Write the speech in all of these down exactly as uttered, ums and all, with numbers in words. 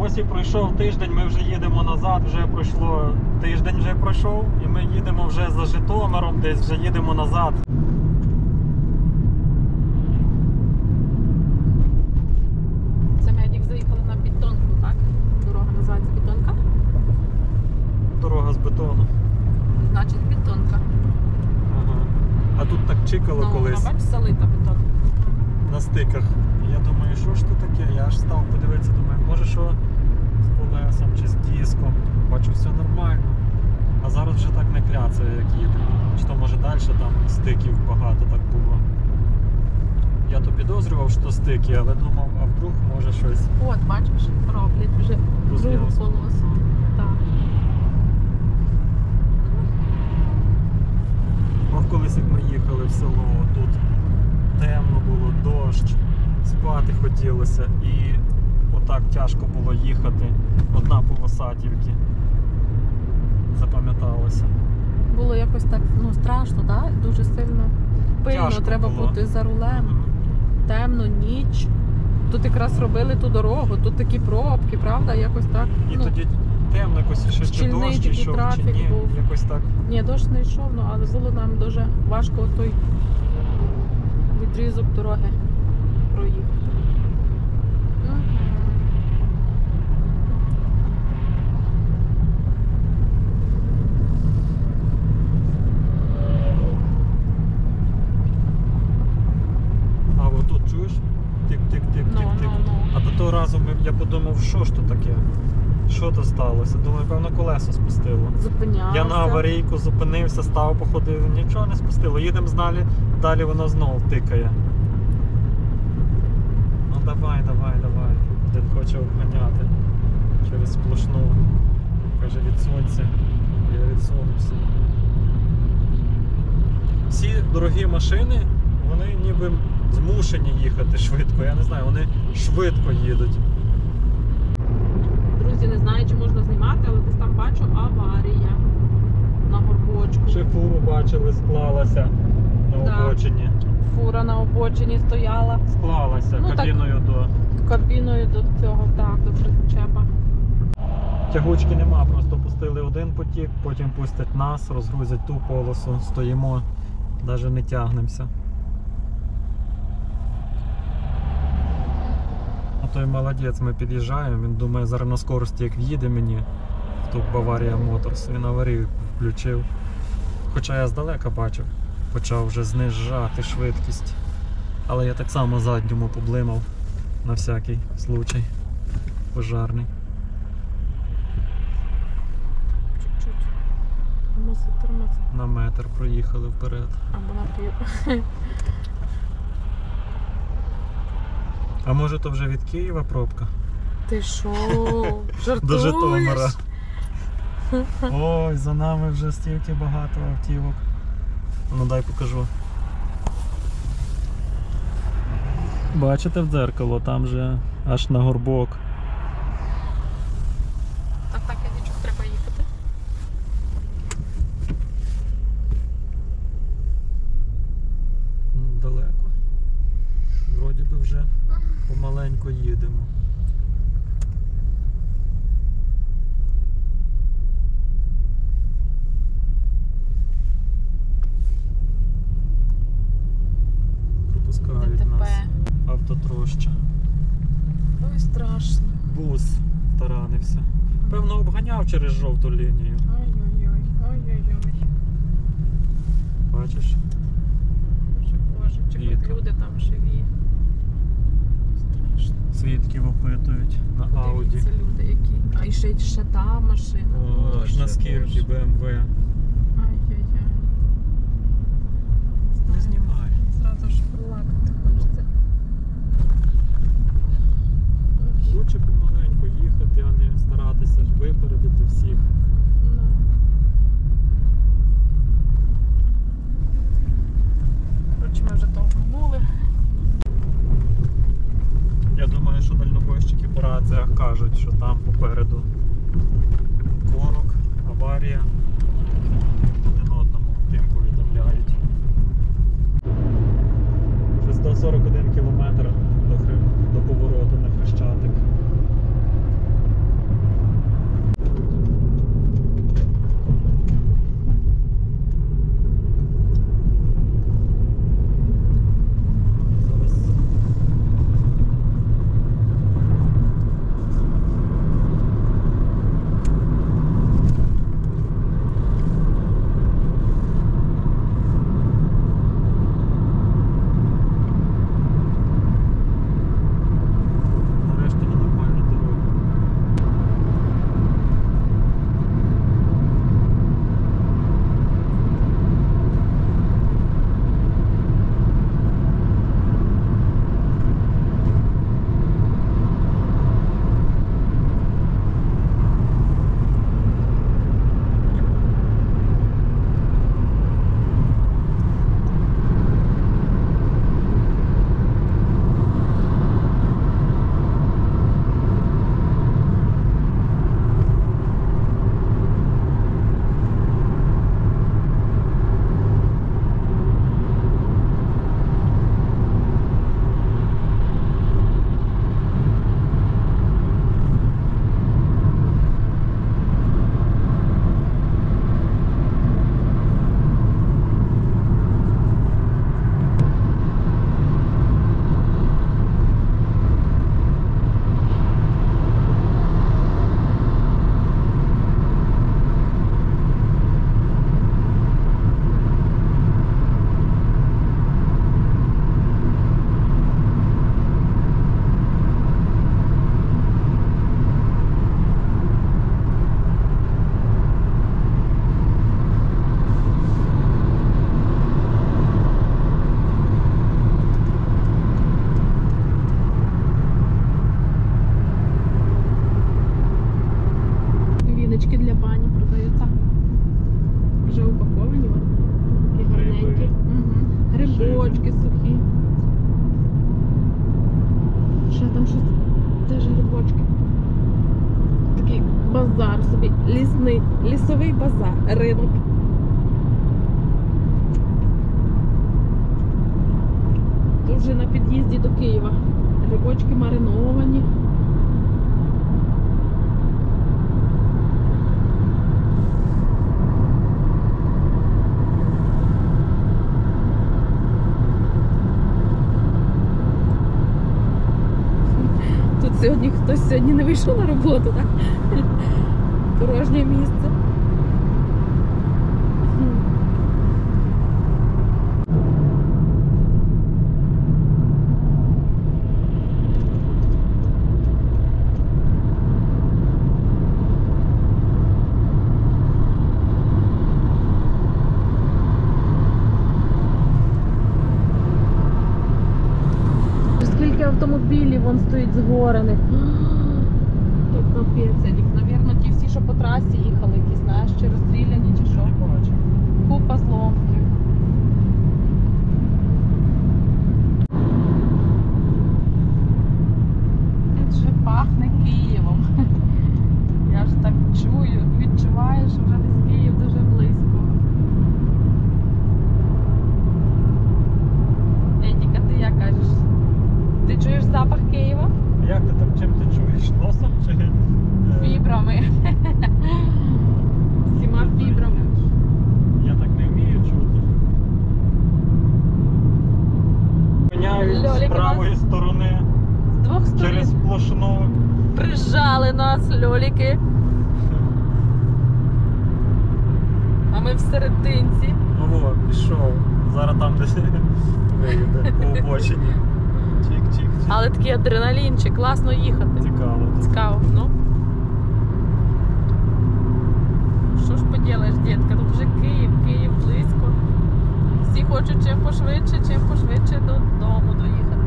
Ось і пройшов тиждень, ми вже їдемо назад, вже пройшло тиждень вже пройшов, і ми їдемо вже за Житомиром, десь вже їдемо назад. Це ми як заїхали на бетонку, так? Дорога називається бетонка? Дорога з бетону. Значить бетонка. Ага. А тут так чикало Ну, колись вона, бачиш, залита бетон. на стиках. Я думаю, що ж це таке? Я аж став подивитися, думаю, може що з колесом чи з диском. Бачу, все нормально. А зараз вже так не кляцає, як їде. Чи то може далі там стиків багато так було. Я то підозрював, що стики, але думав, а вдруг може щось. От, бачиш, роблять вже другу Розв'язку. полосу. Так. О, колись як ми їхали в село, тут темно було, дощ, спати хотілося і отак тяжко було їхати. Одна полоса тільки запам'яталося. Було якось так, ну, страшно, да? Дуже сильно пильно, Тяжко треба було. бути за рулем. Темно, ніч. Тут якраз робили ту дорогу, тут такі пробки, правда? Якось так. І ну, тоді темно якось ще чи щільний дощ такий йшов, чи трафік ні, був. якось так. Ні, дощ не йшов, ну, але було нам дуже важко той відрізок дороги проїхати. Мгм. А отут чуєш? Тик-тик-тик-тик-тик. Ну, ну, ну. А до того разу ми, я подумав, що ж то таке? Що то сталося? Думаю, певно, колесо спустило. Зупинявся. Я на аварійку зупинився, став, походив, нічого не спустило. Їдемо далі, далі воно знову тикає. Ну давай, давай, давай. Дід хоче обганяти через сплошну. Каже, відсунься. Я відсунувся. Всі дорогі машини, вони ніби змушені їхати швидко. Я не знаю, вони швидко їдуть. Друзі, не знаю, чи можна знімати, але десь там бачу аварія на горбочку. Ще фуру бачили, склалася на Да. обочині. Фура на обочині стояла Склалася Ну, так. кабіною до... кабіною до цього, так, до причепа. Тягучки нема, просто пустили один потік, потім пустять нас, розгрузять ту полосу, стоїмо, навіть не тягнемося. А той молодець, ми під'їжджаємо, він думає, зараз на скорості як в'їде мені в ту Баварія Моторс, він аварію включив. Хоча я здалека бачив, почав вже знижати швидкість. Але я так само задньому поблимав на всякий случай пожарний. Чуть-чуть. Мусить тормозити. На метр проїхали вперед. Або на пів. А може то вже від Києва пробка? Ти що? Жартуєш? До Житомира. Ой, за нами вже стільки багато автівок. Ну дай покажу. Бачите в дзеркало, там же аж на горбок. Так, так, я нічого, треба їхати. Далеко. Вроді би вже помаленько їдемо. Пропускають ДТП. нас. Автотроща. Ой, страшно. Бус таранився. Певно, обганяв через жовту лінію. Ой-ой-ой, ой-ой-ой. Бачиш? Боже, боже, чи Віка. хоч люди там живі. Страшно. Свідків опитують на Ауді. Подивіться, люди які. А і ще, ще та машина. О, аж Боже, наскільки Боже. Б М В. Ай-яй-яй. Не знімай. Зразу ж плакати хочеться. Ой, Лучше помаленьку їхати, а не старатися ж випередити всіх. ну. Коротше, ми вже толкнули. Я думаю, що дальнобойщики по раціях кажуть, що там попереду корок, аварія. Один одному тим повідомляють. Вже сто сорок один кілометр до, хри... до повороту на Хрещатик. там щось теж грибочки. Такий базар собі, лісний, лісовий базар, ринок. Тут вже на під'їзді до Києва. Грибочки мариновані. Тут сьогодні хтось сьогодні не вийшов на роботу, так? Порожнє місце. Скільки автомобілів вон стоїть згорених. То капець, Едік. Навірно, ті всі, що по трасі їхали, якісь, знаєш, чи розстріляні, чи що. Не бачу. Купа зломків. Тут вже пахне Києвом. Я ж так чую, відчуваю, що вже десь Київ дуже близько. Едік, а ти як кажеш? Ти чуєш запах Києва? Як ти там, чим ти чуєш? Носом чи? е, Фібрами. Всіма фібрами. Я так не вмію чути. Міняють з Льоліки правої нас сторони З двох сторін через сплошну. прижали нас, льоліки. А ми в серединці. Ого, пішов. Зараз там десь виїде по обочині. Чик-чик-чик. Але такий адреналінчик, класно їхати. Цікаво. Цікаво, ну. Що ж поділаєш, дітка? Тут вже Київ, Київ близько. Всі хочуть чим пошвидше, чим пошвидше додому доїхати.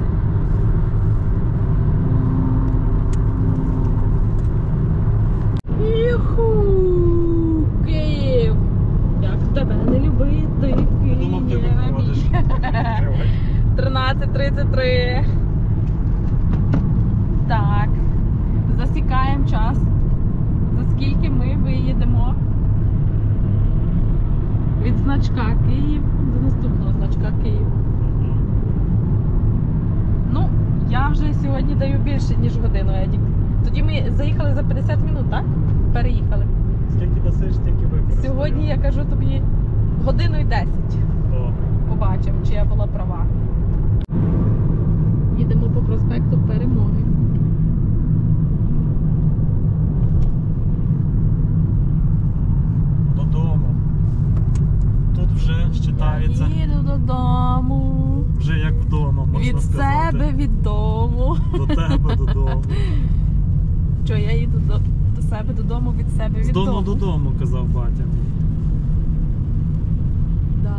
Юху! Київ! Як тебе не любити, Думав, ти Києві? виходиш. тринадцять тридцять три. Так. Засікаємо час. За скільки ми виїдемо від значка Київ до наступного значка Київ. Ну, я вже сьогодні даю більше, ніж годину, Едік. Тоді ми заїхали за п'ятдесят хвилин, так? Переїхали. Скільки досиш, стільки використаю. Сьогодні я кажу тобі годину і десять. О, Побачимо, чи я була права. Їдемо по проспекту Перемоги. додому. Тут вже считається, Їду додому. вже як вдома, можна Від сказати. себе, від дому. До тебе додому. Що, я їду до, до себе додому, від себе, З від дому дому. додому, казав батя. Да.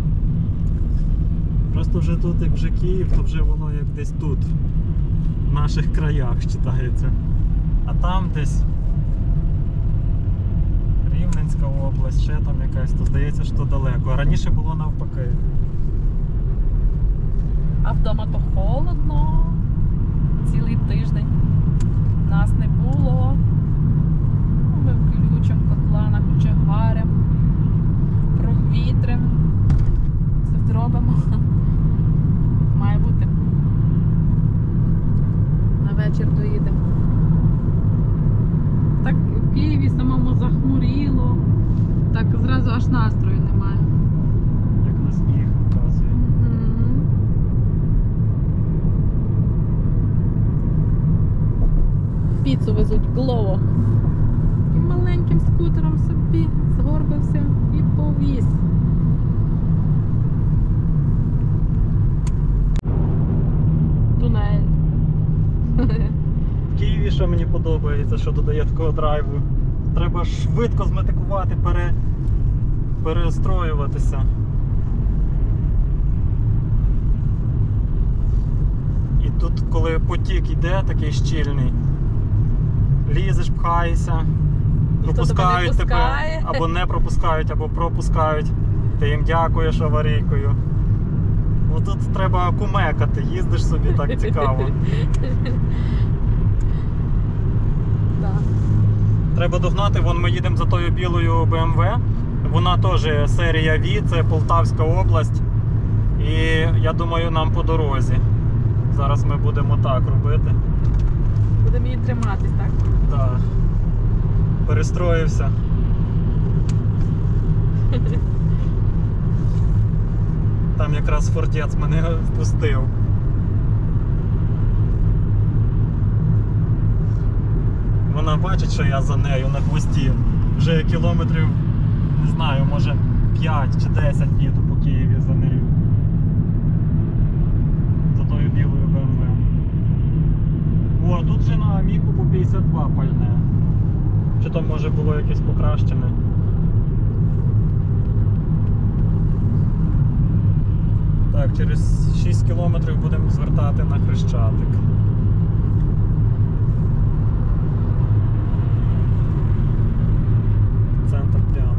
Просто вже тут, як вже Київ, то вже воно як десь тут, в наших краях вважається. А там десь Рівненська область, ще там якась, то здається, що далеко. А раніше було навпаки. А вдома то холодно. Цілий тиждень нас не було. Ми включимо котла, накочегаримо, провітримо. Все зробимо. Має бути. На вечір доїдемо. Так в Києві самому захмуріло. Так зразу аж настрою немає. Як на сніг показує. Мгм. Піцу везуть Глово. І маленьким скутером собі згорбився і повіз. Тунель. В Києві, що мені подобається, що додає такого драйву. Треба швидко зметикувати, пере... перестроюватися. І тут, коли потік йде, такий щільний, лізеш, пхаєшся, Ніхто пропускають тебе не тебе, пускає. або не пропускають, або пропускають. Ти їм дякуєш аварійкою. Отут треба кумекати, їздиш собі так цікаво. Да. Треба догнати, вон ми їдемо за тою білою Б М В. Вона теж серія В, це Полтавська область. І я думаю, нам по дорозі. Зараз ми будемо так робити. Будемо її триматись, так? Так. Перестроївся. Там якраз фортець мене впустив. Вона бачить, що я за нею на хвості. Вже кілометрів, не знаю, може п'ять чи десять їду по Києві за нею. За тою білою Б М В. О, тут же на Аміку по п'ятдесят два пальне. Чи там може було якесь покращене? Так, через шість кілометрів будемо звертати на Хрещатик. Центр прямо.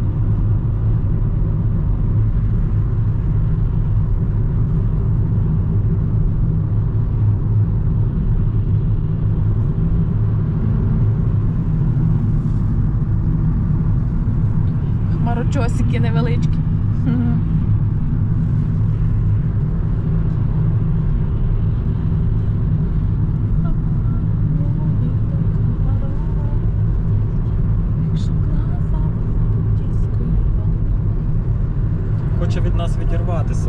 Хмарочосики невеличкі. Хоче від нас відірватися.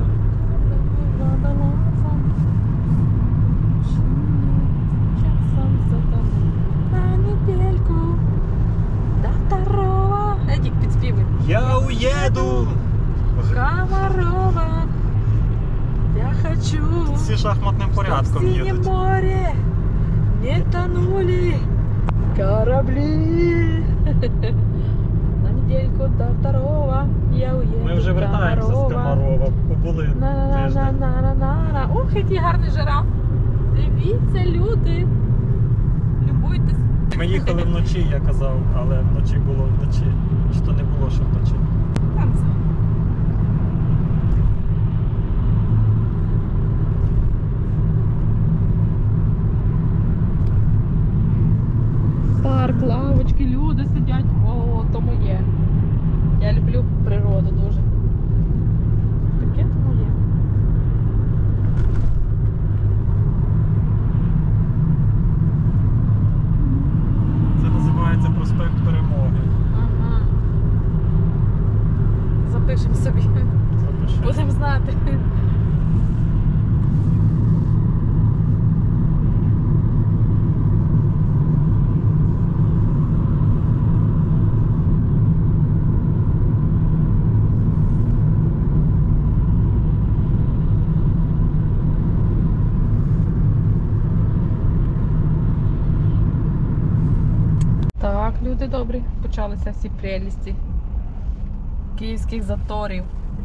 На недельку до второго. Едік, підспівуй. Я уеду! Комарова, я хочу. Всі шахматним порядком в синем їдуть. море не тонули корабли. На недельку до второго я уеду. Ми вже вертаємося з Комарова. Побули тиждень. На-на-на-на-на-на. Ох, який гарний жираф. Дивіться, люди. Любуйтесь. Ми їхали вночі, я казав, але вночі було вночі. Чи то не було, що вночі. Там все. Парк, лавочки, люди сидять. О, то моє. Я люблю природу дуже. Таке то моє. Це називається проспект Перемоги. Ага. Запишемо собі. Запиши. Будемо знати. Так, люди добрі, почалися всі прелісті київських заторів.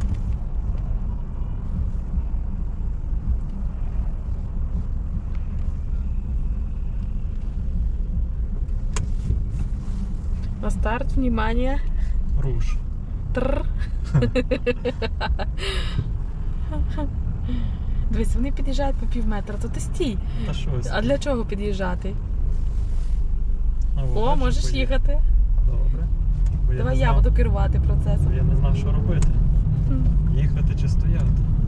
На старт, внимание. Руш. Тррр. Дивись, вони під'їжджають по пів метра, то ти стій. Та щось. А для чого під'їжджати? А, О, бачиш, можеш поїхав. їхати. Добре. Бо Давай не я знав- буду керувати процесом. Я не знав, що робити. Хм. Їхати чи стояти.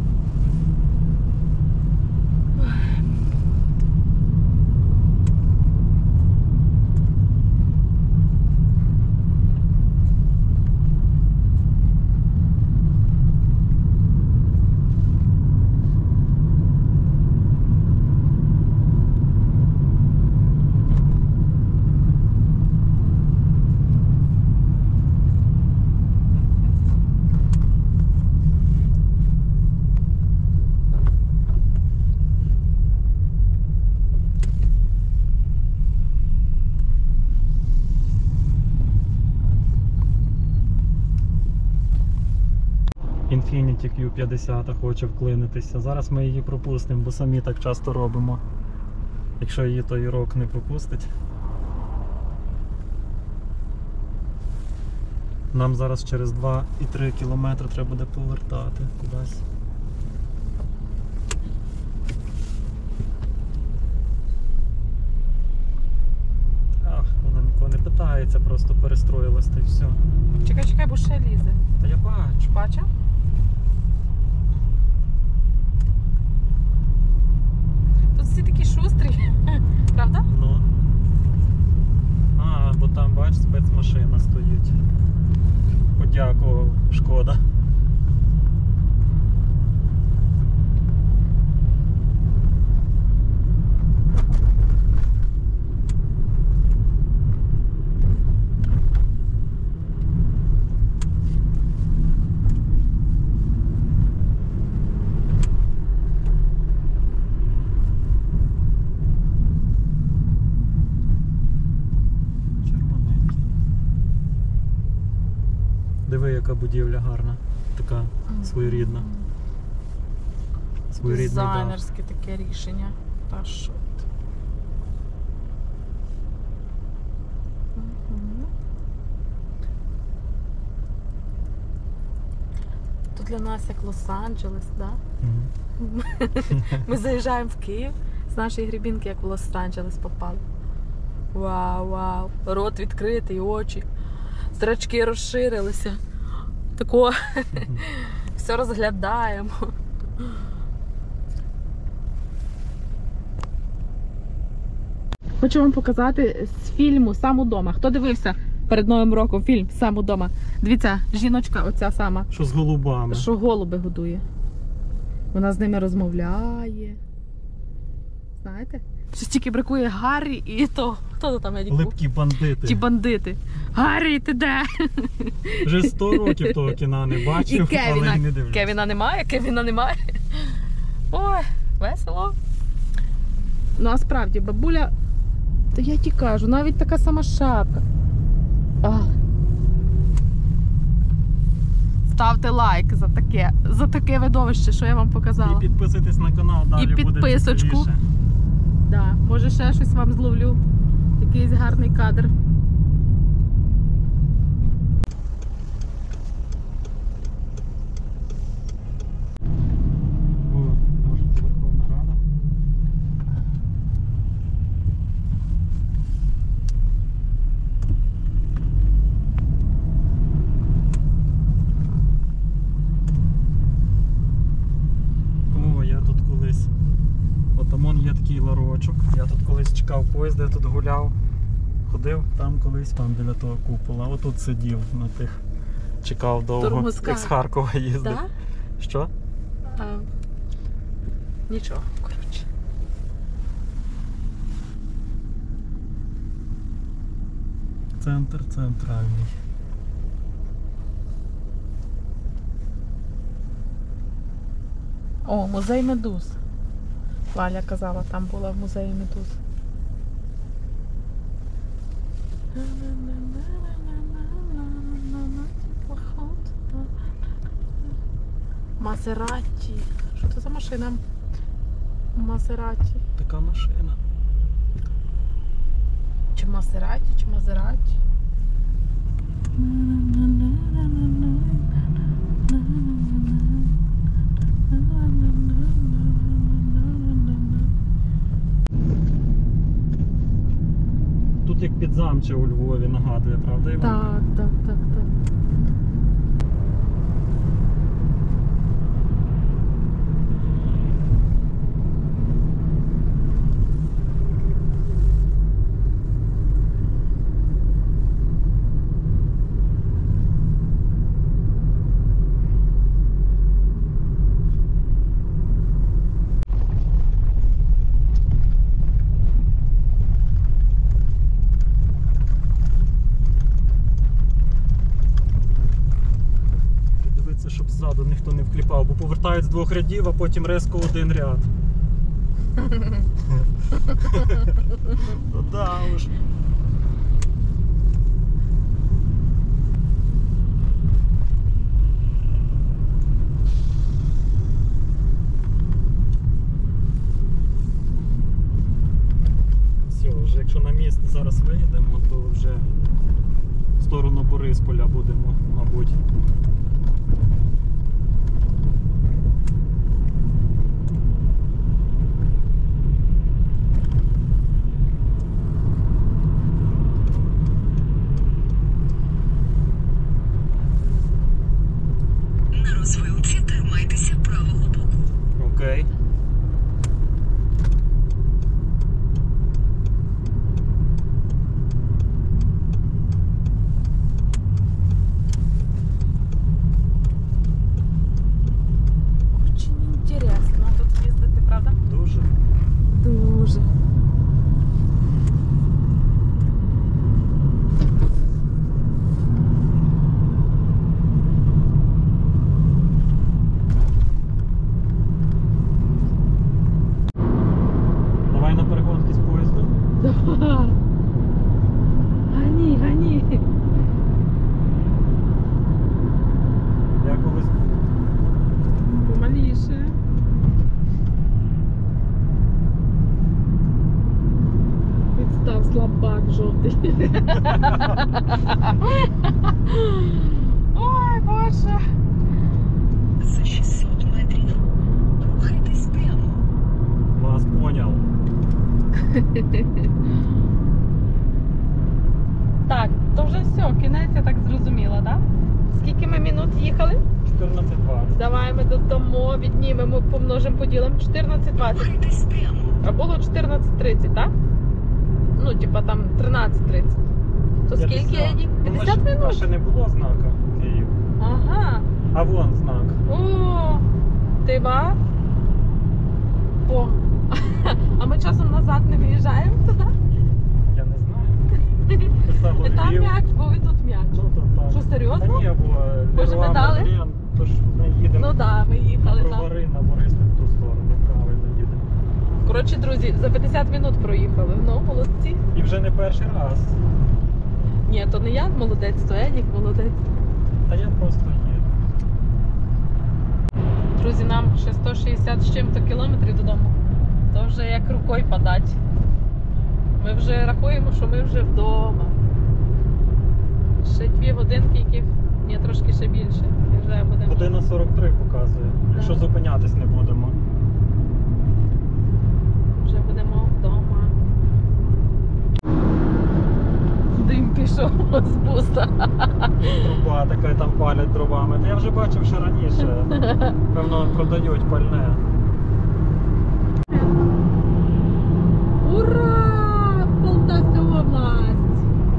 Infiniti Q п'ятдесят хоче вклинитися. Зараз ми її пропустимо, бо самі так часто робимо. Якщо її той рок не пропустить. Нам зараз через два і три кілометри треба буде повертати кудись. ніякого не питається, просто перестроїлась та й все. Чекай, чекай, бо ще лізе. Та я бачу. Бачив? Тут всі такі шустрі, правда? Ну. А, бо там, бач, спецмашина стоїть. Подякував, шкода. Червоненький. Диви, яка будівля гарна. Така своєрідна. Своєрідний дах. Дизайнерське таке рішення. Та що ти? Мгм. Тут для нас як Лос-Анджелес, да? Мгм. Ми заїжджаємо в Київ з нашої грібінки, як в Лос-Анджелес попали. Вау, вау. Рот відкритий, очі. Зрачки розширилися. Тако Мгм. все розглядаємо. Хочу вам показати з фільму «Сам удома». Хто дивився перед Новим роком фільм «Сам удома»? Дивіться, жіночка оця сама, Що з голубами? що голуби годує. Вона з ними розмовляє. Знаєте? Щось тільки бракує Гаррі і то. Хто то там, Едік, був? Липкі бандити. Ті бандити. Гаррі, ти де? Вже сто років того кіна не І бачив, але Кевіна. й не дивлюсь. Кевіна немає, Кевіна немає. Ой, весело. Ну, а справді, бабуля, то я ті кажу, навіть така сама шапка. А. Ставте лайк за таке, за таке видовище, що я вам показала. І підписуйтесь на канал, далі буде підписочку. цікавіше. Да, може ще щось вам зловлю. Якийсь гарний кадр. О, може це Верховна Рада. О, я тут колись. Отамон є такий ларочок. Я тут колись чекав поїзд, я тут гуляв. Ходив там колись, там біля того купола. Отут сидів на тих. Чекав довго. Тормозка. Як з Харкова їздив. Так? Що? А, нічого, коротше. Центр центральний. О, музей медуз. Валя казала, там була в музеї медуз. Мазераті. Що це за машина? Мазераті. Така машина. Чи Мазераті, чи Мазераті? Тут як підзамче у Львові нагадує, правда, Іван? Так, так, так, так. Дивіться, щоб ззаду ніхто не вкліпав, бо повертають з двох рядів, а потім резко один ряд. Ну да уж. Все, вже якщо на міст зараз виїдемо, то вже в сторону Борисполя будемо, мабуть. Гані, гані. Я колись Помаліше. Відстав слабак жовтий. Ой, Боже. За шістсот метрів рухайтесь прямо. вас поняв. Так, то вже все, кінець, я так зрозуміла, так? Скільки ми минут їхали? чотирнадцять двадцять. Давай ми додамо, віднімемо, помножимо, поділимо чотирнадцять двадцять. Рухайтесь прямо. А було чотирнадцять тридцять, так? Ну, типа там тринадцять тридцять. То скільки, Еді? п'ятдесят А минут? ще не було знака Київ. Ага. А вон знак. О, ти ба? О. А ми часом назад не виїжджаємо туди? Я не знаю. Писало І там Львів. м'яч, бо і тут м'яч. Ну, то так. Що, серйозно? Та ні, бо Може, Леруа ми дали? Мерлен, то ж ми їдемо Ну так, да, ми їхали на там. Бровари, на Бориспіль в ту сторону, правильно їдемо. Коротше, друзі, за п'ятдесят минут проїхали. Ну, молодці. І вже не перший раз. Ні, то не я молодець, то Едік молодець. Та я просто їду. Друзі, нам ще сто шістдесят з чим-то кілометрів додому. То вже як рукою подати. Ми вже рахуємо, що ми вже вдома. Ще дві годинки, яких ні, трошки ще більше. І вже будемо. Година сорок три показує, якщо Да. зупинятись не будемо. Вже будемо вдома. Дим пішов з буса. Труба така, там палять дровами. Та я вже бачив ще раніше. Певно, продають пальне. Ура! Полтавська область!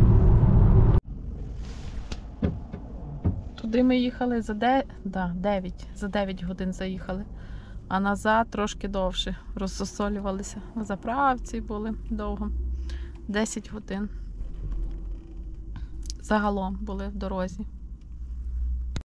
Туди ми їхали за де... да, дев'ять. За дев'ять годин заїхали. А назад трошки довше. Розсосолювалися. На заправці були довго. десять годин. Загалом були в дорозі.